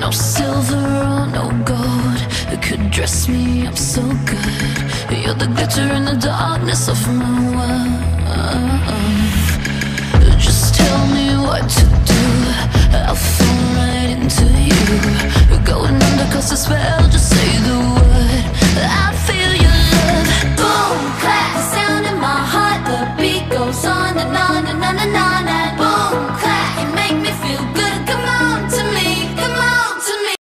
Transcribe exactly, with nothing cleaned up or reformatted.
No silver or no gold could dress me up so good. You're the glitter in the darkness of my world. Just tell me what to do, I'll fall right into you. Going under cause the spell, just say the word, I feel your love. Boom, clap, the sound in my heart, the beat goes on and on and on and on.